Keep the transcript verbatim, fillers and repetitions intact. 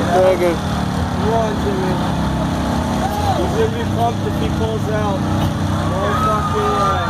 Dragon. Come on, Jimmy. He's gonna be pumped if he pulls out. No fucking way.